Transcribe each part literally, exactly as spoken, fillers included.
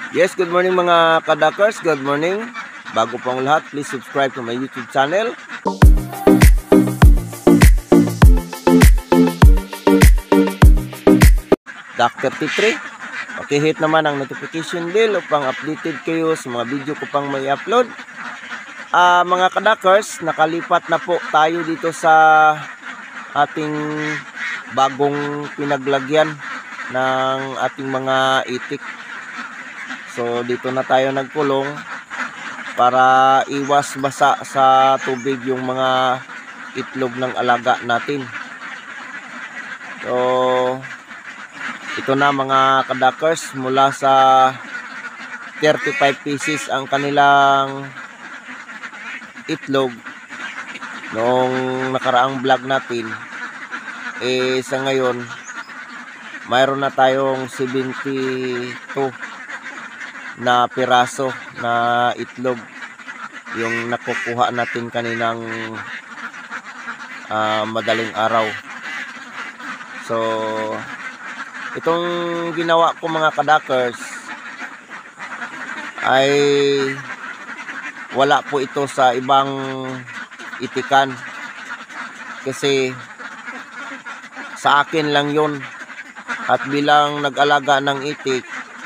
Yes, good morning mga kadakers. Good morning. Bago pang lahat, please subscribe to my YouTube channel. Dak thirty-three. Pakihit naman ang notification bell upang updated kayo sa mga video ko pang may upload. Uh, mga kadakers, nakalipat na po tayo dito sa ating bagong pinaglagyan ng ating mga itik. So dito na tayo nagkulong para iwas basa sa tubig yung mga itlog ng alaga natin. So ito na mga kadakers, mula sa thirty-five pieces ang kanilang itlog noong nakaraang vlog natin, eh sa ngayon mayroon na tayong seventy-two na piraso na itlog yung nakukuha natin kaninang uh, madaling araw. So itong ginawa ko mga kadakers ay wala po ito sa ibang itikan, kasi sa akin lang yun, at bilang nag-alaga ng itik,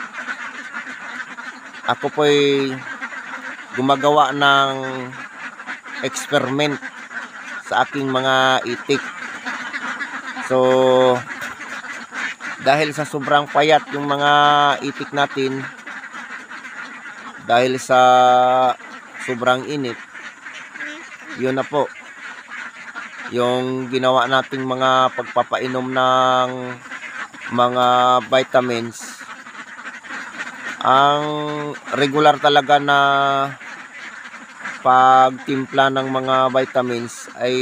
ako po'y gumagawa ng experiment sa aking mga itik. So dahil sa sobrang payat yung mga itik natin, dahil sa sobrang init, yun na po yung ginawa nating mga pagpapainom ng mga vitamins. Ang regular talaga na pagtimpla ng mga vitamins ay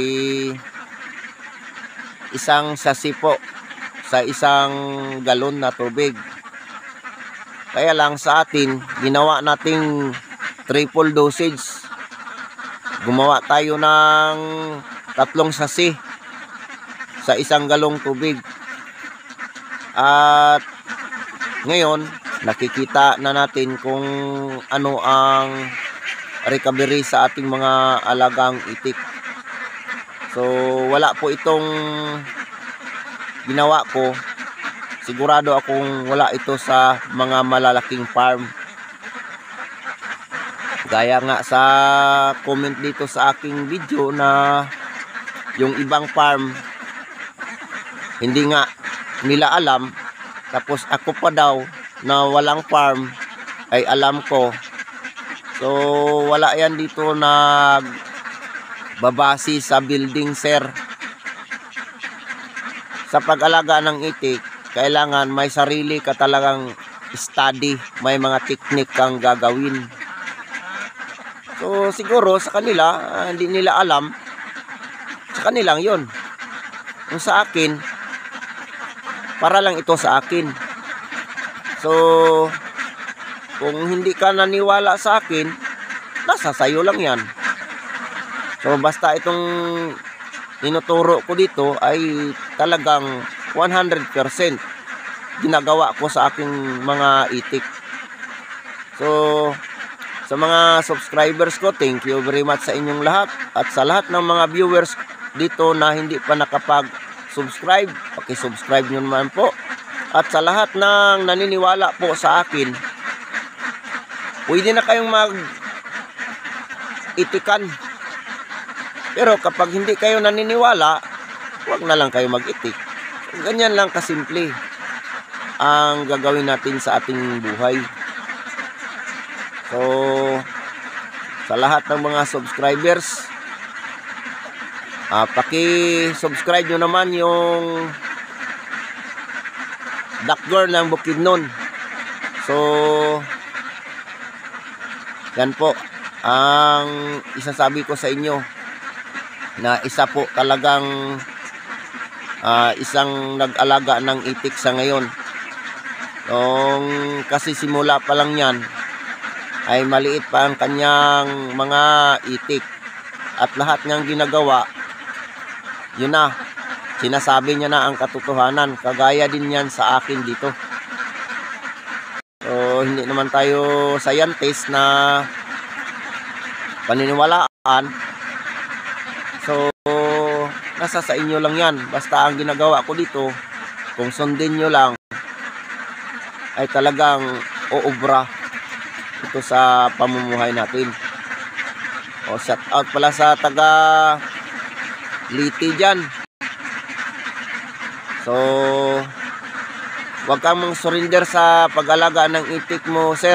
isang sasi po sa isang galon na tubig. Kaya lang sa atin, ginawa nating triple dosage. Gumawa tayo ng tatlong sasi sa isang galong tubig. At ngayon, nakikita na natin kung ano ang recovery sa ating mga alagang itik. So wala po itong ginawa ko, sigurado akong wala ito sa mga malalaking farm. Gaya nga sa comment dito sa aking video na yung ibang farm hindi nga nila alam, tapos ako pa daw na walang farm ay alam ko. So wala yan dito na babasi sa building, sir. Sa pag-alaga ng itik, kailangan may sarili ka talagang study, may mga technique kang gagawin. So siguro sa kanila, uh, hindi nila alam, sa kanilang yun. Kung sa akin, para lang ito sa akin. So kung hindi ka naniwala sa akin, nasa sayo lang yan. So basta itong tinuturo ko dito ay talagang one hundred percent ginagawa ko sa aking mga itik. So sa mga subscribers ko, thank you very much sa inyong lahat. At sa lahat ng mga viewers dito na hindi pa nakapag-subscribe, paki-subscribe nyo naman po. At sa lahat ng naniniwala po sa akin, pwede na kayong mag-itikan. Pero kapag hindi kayo naniniwala, huwag na lang kayo mag-itik. Ganyan lang kasimple ang gagawin natin sa ating buhay. So sa lahat ng mga subscribers, uh, paki-subscribe nyo naman yung Duck Girl ng Bukidnon. So yan po ang isasabi ko sa inyo, na isa po talagang uh, isang nag-alaga ng itik sa ngayon. Nung kasi simula pa lang yan ay maliit pa ang kanyang mga itik, at lahat niyang ginagawa, yun na, sinasabi niya na ang katotohanan. Kagaya din yan sa akin dito. So Pero hindi naman tayo scientist na paniniwalaan. So, nasa sa inyo lang yan. Basta ang ginagawa ko dito, kung sundin nyo lang, ay talagang uubra ito sa pamumuhay natin. O, shout out pala sa taga Liti dyan. So, huwag kang mang surrender sa pag-alaga ng itik mo, sir.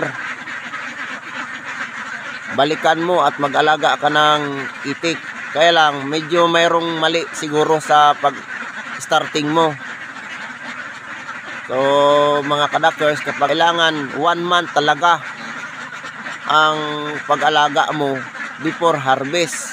Balikan mo at mag-alaga ka ng itik. Kaya lang, medyo mayroong mali siguro sa pag-starting mo. So, mga kadakers, kapag kailangan one month talaga ang pag-alaga mo before harvest.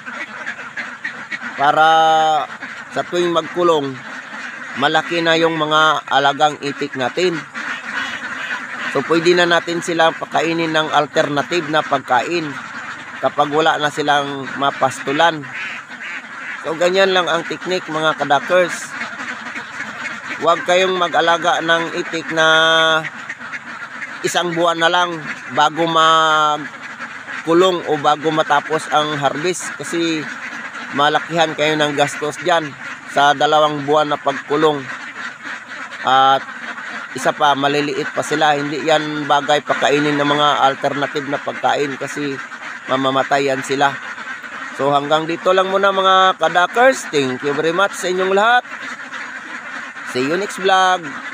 Para sa tuwing magkulong, malaki na yung mga alagang itik natin. So, pwede na natin silang pakainin ng alternative na pagkain kapag wala na silang mapastulan. So, ganyan lang ang teknik, mga kadakers. Huwag kayong mag-alaga ng itik na isang buwan na lang bago magkulong o bago matapos ang harvest. Kasi malakihan kayo ng gastos dyan sa dalawang buwan na pagkulong. At isa pa, maliliit pa sila. Hindi yan bagay pakainin ng mga alternative na pagkain kasi mamamatayan sila. So hanggang dito lang muna, mga kadakers. Thank you very much sa inyong lahat. See you next vlog.